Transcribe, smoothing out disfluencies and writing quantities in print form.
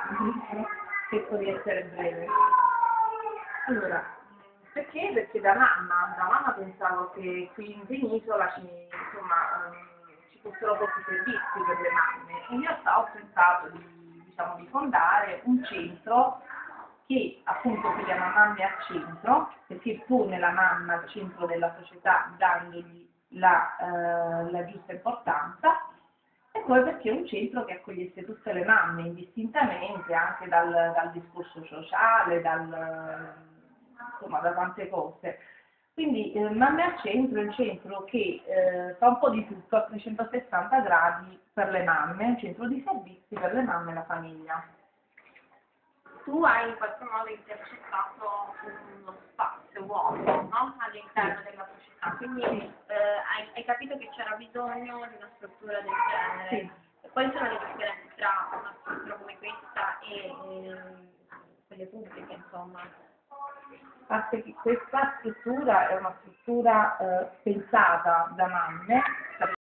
Cerco di essere breve. Allora, perché? Perché da mamma pensavo che qui in penisola ci fossero pochi servizi per le mamme. In realtà ho pensato di fondare un centro che appunto si chiama Mamme al Centro, perché pone la mamma al centro della società dandogli la giusta importanza, e poi perché è un centro che accogliesse tutte le mamme indistintamente, anche dal discorso sociale, insomma, da tante cose. Quindi Mamme al Centro è un centro che fa un po' di tutto a 360 gradi per le mamme, è un centro di servizi per le mamme e la famiglia. Tu hai in qualche modo intercettato uno spazio vuoto, no? All'interno Sì. della società, quindi Sì. hai capito che c'era bisogno di una struttura del genere. Sì. E quali sono le differenze tra una struttura come questa e quelle pubbliche, insomma? Parte che questa struttura è una struttura pensata da mamme,